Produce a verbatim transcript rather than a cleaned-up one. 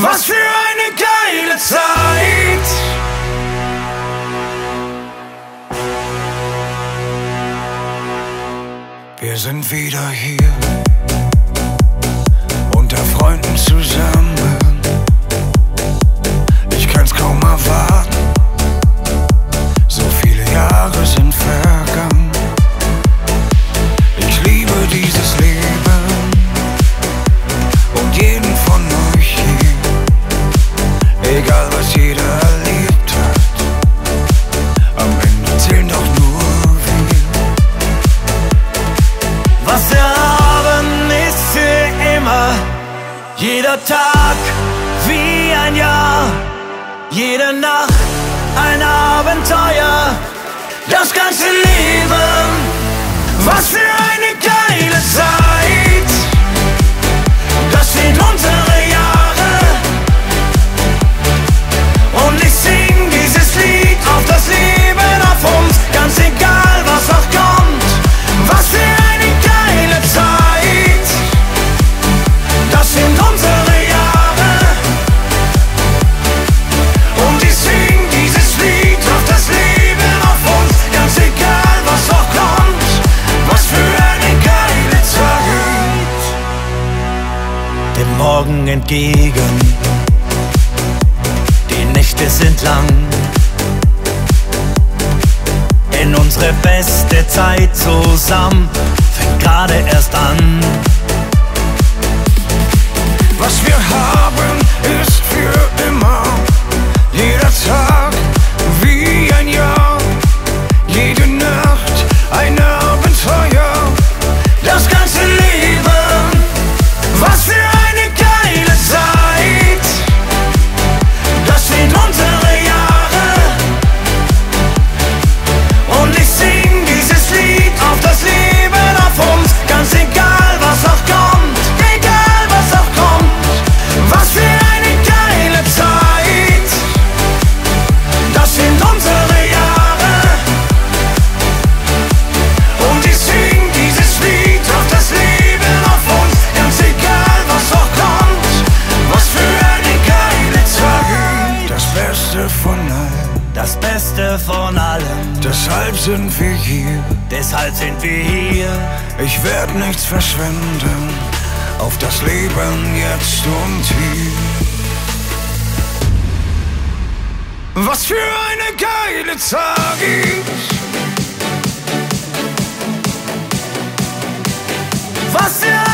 Was für eine geile Zeit! Wir sind wieder hier, unter Freunden zusammen. Ich kann's kaum erwarten, so viele Jahre sind vergangen. Ich liebe dieses Leben und jeden von euch hier, egal was jeder erlebt hat. Am Ende zählen doch nur wir. Was wir haben ist für immer, jeder Tag wie ein Jahr, jede Nacht ein Abenteuer, das ganze Leben, was für eine geile Zeit. Das sind unsere Jahre und ich sing dieses Lied auf das Leben, auf uns, ganz egal was noch kommt. Was für eine geile Zeit. Das sind unsere Jahre und ich sing dieses Lied auf das Leben, auf uns, ganz egal was noch kommt. Was für eine geile Zeit. Dem Morgen entgegen, die Nächte sind lang, in unsere beste Zeit zusammen fängt gerade erst an. Was wir haben ist für immer, jeder Tag wie ein Jahr, jede Nacht ein Abenteuer, das ganze Leben, was für eine geile Zeit. Das sind unsere Jahre und ich sing dieses Lied auf das Leben, auf uns, ganz egal was noch kommt, egal was noch kommt. Was für eine geile Zeit. Das sind unsere Jahre und ich sing dieses Lied auf das Leben, auf uns, ganz egal was noch kommt. Was für eine geile Zeit. Das Beste von allem, das Beste von allem. Deshalb sind wir hier, deshalb sind wir hier. Ich werd nichts verschwenden auf das Leben jetzt und hier. Was für eine geile Zeit. Was für